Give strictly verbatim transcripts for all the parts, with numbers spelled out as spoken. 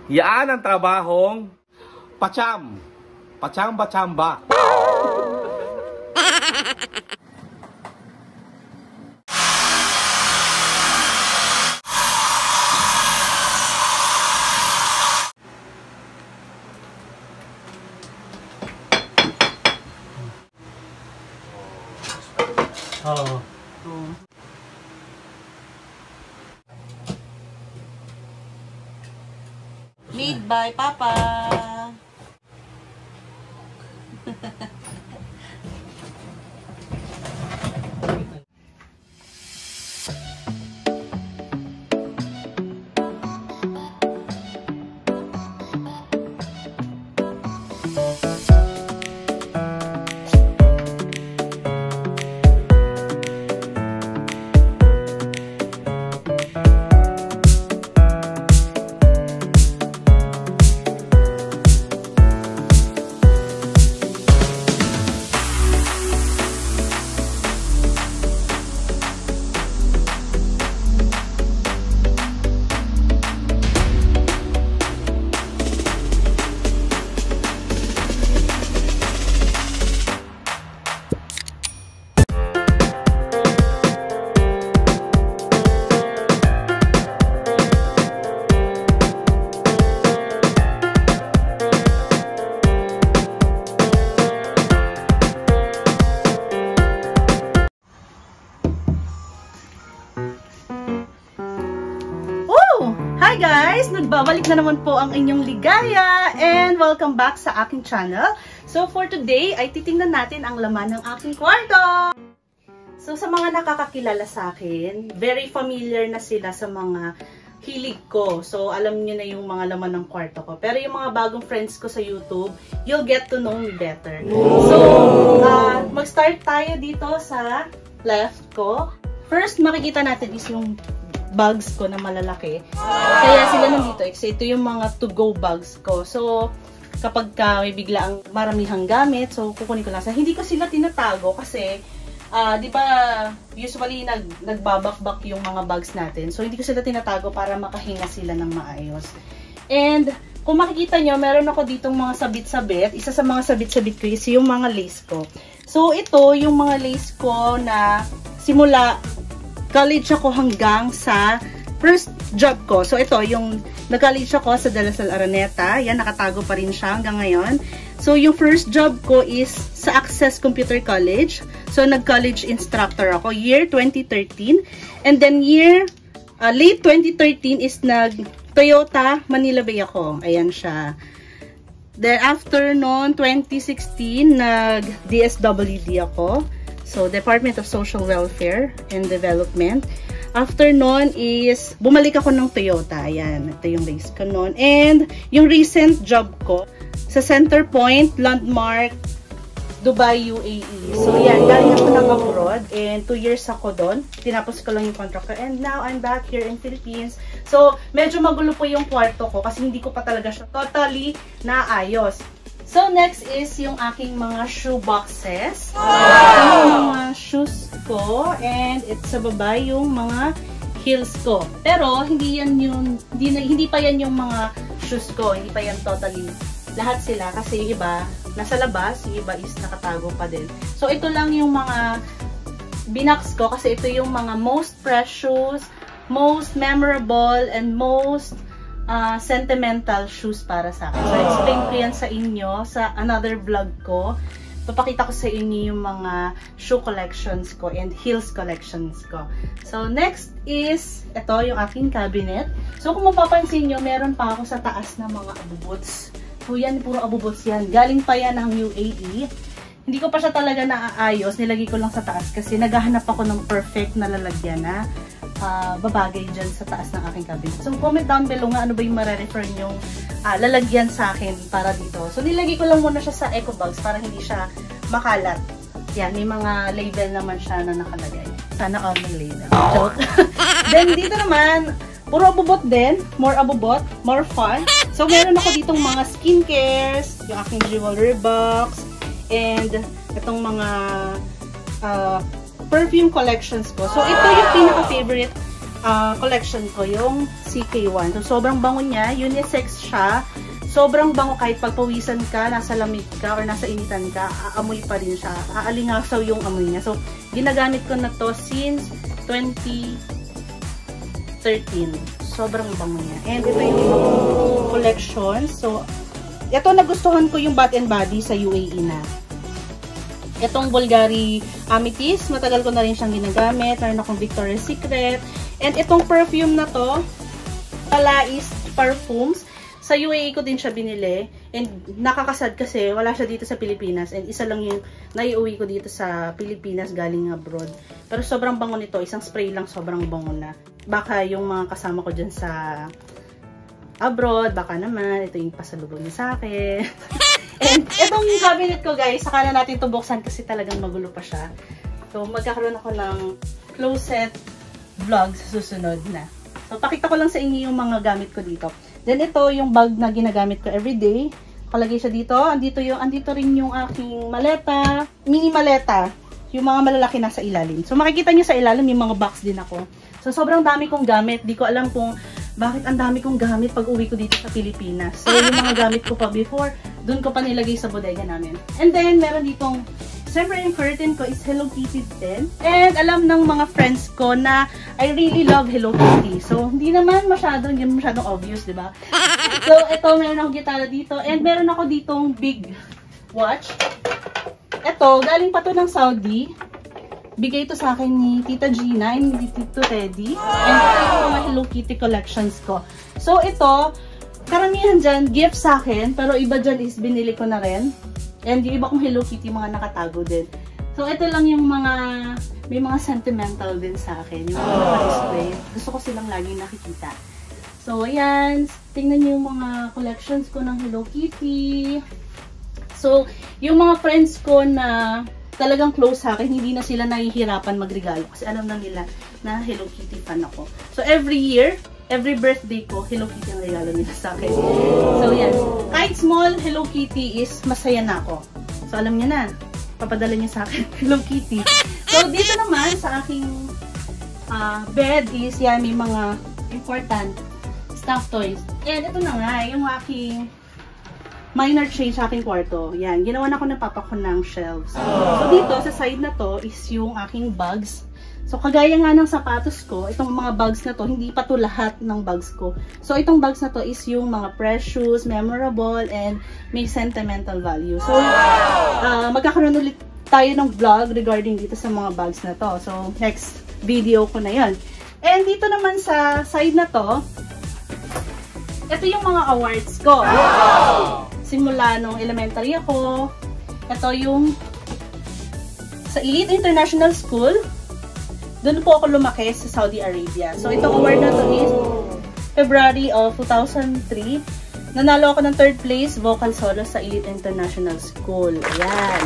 Yan ang trabahong pacham. Pachamba-chamba. Oh. Made by Papa. Hi guys! Nagbabalik na naman po ang inyong ligaya and welcome back sa aking channel. So for today ay titingnan natin ang laman ng aking kwarto. So sa mga nakakakilala sa akin, very familiar na sila sa mga hilig ko. So alam niyo na yung mga laman ng kwarto ko. Pero yung mga bagong friends ko sa YouTube, you'll get to know me better. So uh, mag-start tayo dito sa left ko. First makikita natin is yung bags ko na malalaki. Kaya sila nandito. Kasi ito yung mga to-go bags ko. So, kapag ka may bigla ang maramihang gamit, so kukunin ko lang sa. Hindi ko sila tinatago kasi, uh, di ba, usually nag, nagbabakbak yung mga bags natin. So, hindi ko sila tinatago para makahinga sila ng maayos. And, kung makikita nyo, meron ako ditong mga sabit-sabit. Isa sa mga sabit-sabit ko is yung mga lace ko. So, ito yung mga lace ko na simula college ako hanggang sa first job ko. So, ito, yung nag-college ako sa De La Salle Araneta. Yan, nakatago pa rin siya hanggang ngayon. So, yung first job ko is sa Access Computer College. So, nag-college instructor ako, year twenty thirteen. And then, year, uh, late twenty thirteen is nag-Toyota Manila Bay ako. Ayan siya. Then, after noon, twenty sixteen, nag-D S W D ako. So, Department of Social Welfare and Development. After nun is, bumalik ako ng Toyota. Ayan, ito yung base ko nun. And, yung recent job ko, sa Centerpoint, Landmark, Dubai, U A E. So, yan, galing ako ng abroad. And, two years ako doon. Tinapos ko lang yung contract ko. And now, I'm back here in Philippines. So, medyo magulo po yung kwarto ko kasi hindi ko pa talaga siya totally naayos. So, next is yung aking mga shoe boxes. Wow! Yung mga shoes ko. And it's sa baba yung mga heels ko. Pero, hindi yan yung, hindi, hindi pa yan yung mga shoes ko. Hindi pa yan totally lahat sila. Kasi yung iba, nasa labas. Yung iba is nakatago pa din. So, ito lang yung mga binox ko. Kasi ito yung mga most precious, most memorable, and most Uh, sentimental shoes para sa akin. So, explain ko yan sa inyo sa another vlog ko. Papakita ko sa inyo yung mga shoe collections ko and heels collections ko. So, next is, ito yung aking cabinet. So, kung mapapansin nyo, meron pa ako sa taas na mga abubots. So, yan, puro abubots yan. Galing pa yan ng U A E. Hindi ko pa siya talaga naaayos. Nilagay ko lang sa taas kasi naghahanap ako ng perfect na lalagyan na Uh, babagay dyan sa taas ng aking cabinet. So, comment down below nga ano ba yung mare-refer nyong uh, lalagyan sa akin para dito. So, nilagay ko lang muna siya sa eco bags para hindi siya makalat. Yan, may mga label naman siya na nakalagay. Sana all may label. Joke. Then, dito naman, puro abubot din. More abubot, more fun. So, meron ako ditong mga skincares, yung aking jewelry box, and itong mga uh, perfume collections ko. So, ito yung pinaka-favorite uh, collection ko, yung C K one. So, sobrang bango niya. Unisex siya. Sobrang bango kahit pagpawisan ka, nasa lamig ka, or nasa initan ka, aamoy pa rin siya. Aalingasaw yung amoy niya. So, ginagamit ko na to since twenty thirteen. Sobrang bango niya. And ito yung collection. So, ito nagustuhan ko yung Bath and Body sa U A E na. Itong Bulgari Amethyst, matagal ko na rin siyang ginagamit. Meron akong Victoria's Secret. And itong perfume na to, Palais Parfums. Sa U A E ko din siya binili. And nakakasad kasi wala siya dito sa Pilipinas. And isa lang yung naiuwi ko dito sa Pilipinas galing abroad. Pero sobrang bango nito. Isang spray lang sobrang bango na. Baka yung mga kasama ko dyan sa abroad, baka naman. Ito yung pasalubong niya sa akin. And itong cabinet ko guys, saka na natin ito buksan kasi talagang magulo pa siya. So magkakaroon ako ng closet vlog sa susunod na. So pakita ko lang sa inyo yung mga gamit ko dito. Then ito yung bag na ginagamit ko everyday. Nakalagay siya dito. Andito yung andito rin yung aking maleta, mini maleta. Yung mga malalaki nasa ilalim. So makikita niyo sa ilalim yung mga box din ako. So sobrang dami kong gamit. Di ko alam kung bakit ang dami kong gamit pag uwi ko dito sa Pilipinas. So yung mga gamit ko pa before, dun ko pa nilagay sa bodega namin. And then meron ditong, siyempre yung curtain ko is Hello Kitty din. And alam ng mga friends ko na I really love Hello Kitty. So hindi naman masyadong, hindi masyadong obvious, di ba? So ito, meron akong gitara dito. And meron ako ditong big watch. Ito, galing pa to ng Saudi. Bigay ito sa akin ni Tita Gina and ni Tito Teddy. And ito yung mga Hello Kitty collections ko. So ito, karamihan dyan, gift sa akin. Pero iba dyan is binili ko na rin. And yung iba kong Hello Kitty, mga nakatago din. So ito lang yung mga, may mga sentimental din sa akin. Yung mga naka-display. Gusto ko silang laging nakikita. So ayan, tingnan niyo yung mga collections ko ng Hello Kitty. So, yung mga friends ko na talagang close sa akin, hindi na sila nahihirapan magregalo kasi alam na nila na Hello Kitty fan ako. So every year, every birthday ko, Hello Kitty ang regalo nila sa akin. So yan, kahit small Hello Kitty is masaya na ako. So alam niya na, papadala niya sa akin Hello Kitty. So dito naman sa aking uh, bed is yan, may mga important stuffed toys. And ito na nga, yung aking minor change sa aking kwarto. Yan, ginawa na ako ng papa ko ng shelves. So dito, sa side na to, is yung aking bags. So kagaya nga ng sapatos ko, itong mga bags na to, hindi pa to lahat ng bags ko. So itong bags na to is yung mga precious, memorable, and may sentimental value. So, uh, magkakaroon ulit tayo ng vlog regarding dito sa mga bags na to. So, next video ko na yan. And dito naman sa side na to, ito yung mga awards ko. Simula nung elementary ako. Ito yung sa Elite International School. Doon po ako lumaki sa Saudi Arabia. So, itong award na to is February of two thousand three. Nanalo ako ng third place vocal solo sa Elite International School. Ayan.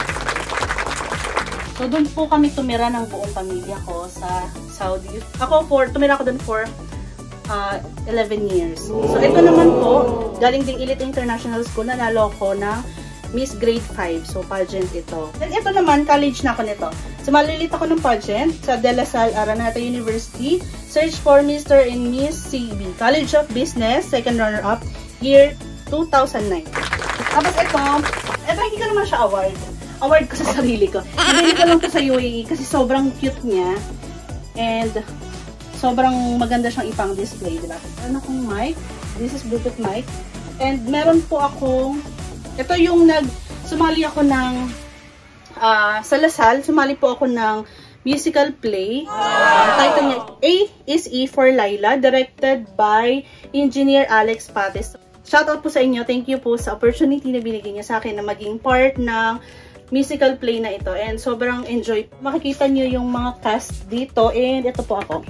So, doon po kami tumira ng buong pamilya ko sa Saudi. Ako, for, tumira ako doon for Uh, eleven years. So, ito naman po, galing ding Elite International School, nanalo ko ng Miss Grade five. So, pageant ito. Then, ito naman, college na ako nito. So, malilit ako ng pageant sa De La Salle Araneta University. Search for Mister and Miss C B. College of Business, second runner-up, year two thousand nine. Tapos ito, ito hindi ko naman siya award. Award ko sa sarili ko. Nabili ko lang to sa U A E kasi sobrang cute niya. And, sobrang maganda siyang ipang display, diba? Meron akong mic. This is Bluetooth mic. And meron po akong, ito yung nag, sumali ako ng, uh, sa Lasal, sumali po ako ng musical play. Uh, title niya, A is E for Laila, directed by Engineer Alex Pates. Shoutout po sa inyo. Thank you po sa opportunity na binigay niya sa akin na maging part ng musical play na ito, and sobrang enjoy. Makikita nyo yung mga cast dito, and ito po ako.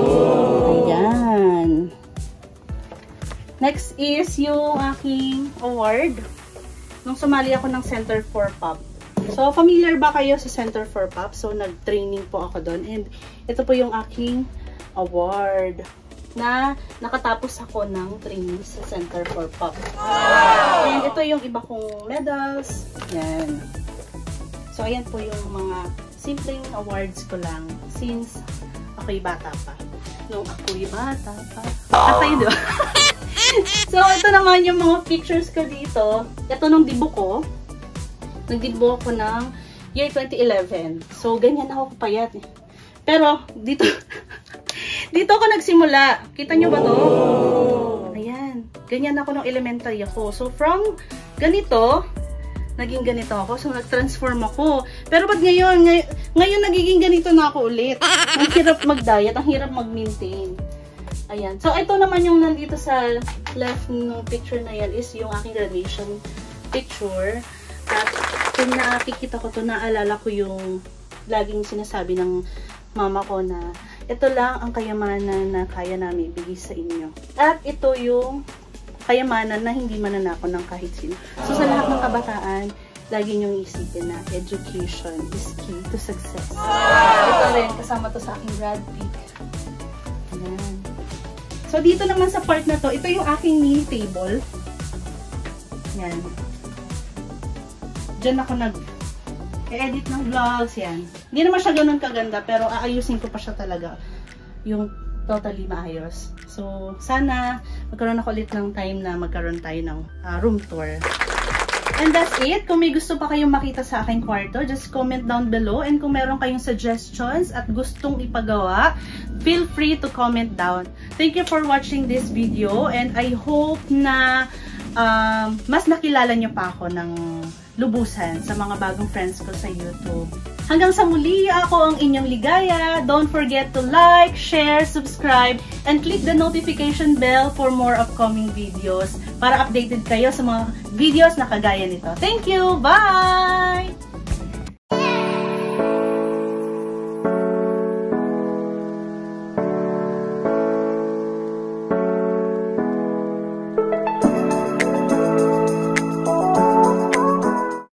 Ayan. Next is yung aking award nung sumali ako ng Center for Pop. So, familiar ba kayo sa Center for Pop? So, nag-training po ako doon, and ito po yung aking award na nakatapos ako ng training sa Center for Pop. And ito yung iba kong medals. Yan. So, ayan po yung mga simpleng awards ko lang since ako'y bata pa. nung ako'y bata pa. At tayo, di ba? So, ito naman yung mga pictures ko dito. Ito nung dibo ko. Nagdibo ako ng year twenty eleven. So, ganyan ako kapayat eh. Pero, dito, dito ako nagsimula. Kita nyo ba to? Ayan. Ganyan ako nung elementary ako. So, from ganito, naging ganito ako. So, nag-transform ako. Pero ba't ngayon? Ngay ngayon, nagiging ganito na ako ulit. Ang hirap mag-diet, ang hirap mag-maintain. Ayan. So, ito naman yung nandito sa left ng picture na yan is yung aking graduation picture. At kung nakikita ko to, naalala ko yung laging sinasabi ng mama ko na ito lang ang kayamanan na kaya namin ibigay sa inyo. At ito yung kayamanan na hindi mananako ng kahit sino. So, sa lahat ng kabataan, lagi niyong isipin na education is key to success. Ito rin, kasama to sa aking grad pic. Ayan. So, dito naman sa part na to, ito yung aking mini table. Yan. Diyan ako nag-edit ng vlogs, yan. Hindi naman siya ganun kaganda, pero aayusin ko pa siya talaga. Yung totally maayos. So, sana magkaroon ako ulit ng time na magkaroon tayo ng uh, room tour. And that's it. Kung may gusto pa kayong makita sa aking kwarto, just comment down below. And kung meron kayong suggestions at gustong ipagawa, feel free to comment down. Thank you for watching this video. And I hope na um, mas nakilala nyo pa ako ng lubusan sa mga bagong friends ko sa YouTube. Hanggang sa muli, ako ang inyong Ligaya. Don't forget to like, share, subscribe, and click the notification bell for more upcoming videos para updated kayo sa mga videos na kagaya nito. Thank you! Bye!